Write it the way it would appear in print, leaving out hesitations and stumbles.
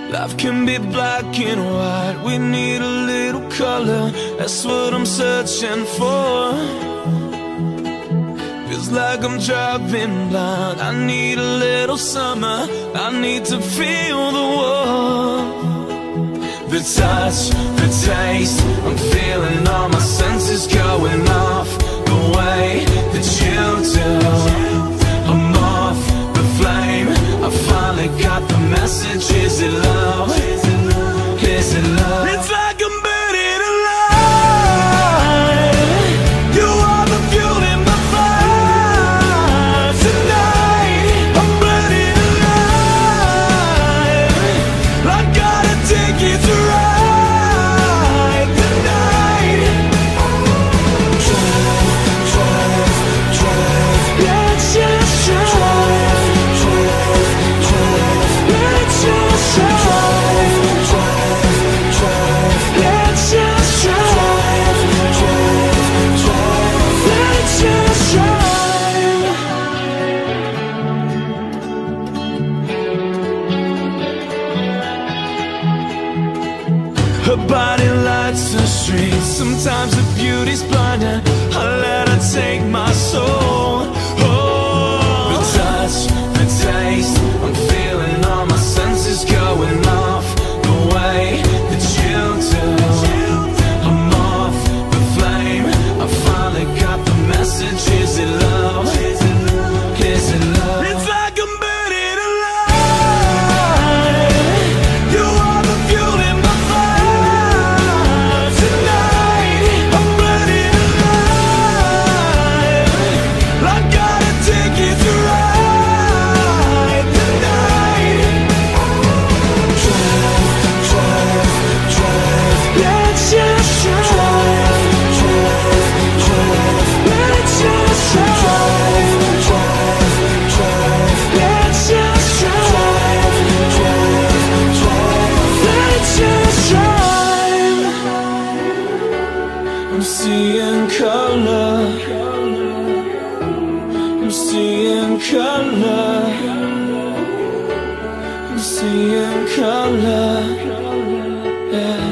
Life can be black and white, we need a little color. That's what I'm searching for. Feels like I'm driving blind, I need a little summer, I need to feel the warmth. The touch, the taste, I'm feeling all my senses going off. The way that you do, a moth, the flame, I finally got the message. Is it love? Is it love? It's like I'm burning alive. You are the fuel in my fire. Tonight I'm burning alive. I gotta take it to ride tonight. Drive, let's just drive. Let's just drive. Let's just drive. Let's just drive. Her body lights the streets. Sometimes the beauty's blinding. I let her take my soul. Oh, the touch, the taste, I'm feeling all my senses going off. The way that you do, I'm off the flame, I finally got the message. Is it love? Is it love? It's like I'm burning alive. You are the fuel in my fire. Tonight I'm burning alive. I gotta take it to ride tonight. Drive, let's just drive. Let's just drive. Let's just drive. Let's just drive. I'm seeing color. I'm seeing color. I'm seeing color. Yeah.